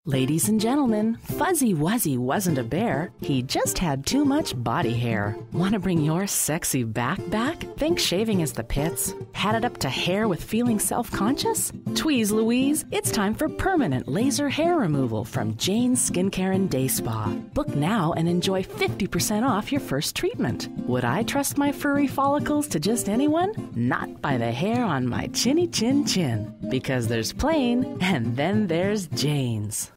Ladies and gentlemen, Fuzzy Wuzzy wasn't a bear. He just had too much body hair. Want to bring your sexy back? Think shaving is the pits? Had it up to hair with feeling self-conscious? Tweeze Louise, it's time for permanent laser hair removal from Jane's Skincare and Day Spa. Book now and enjoy 50% off your first treatment. Would I trust my furry follicles to just anyone? Not by the hair on my chinny chin chin. Because there's plain, and then there's Jane's.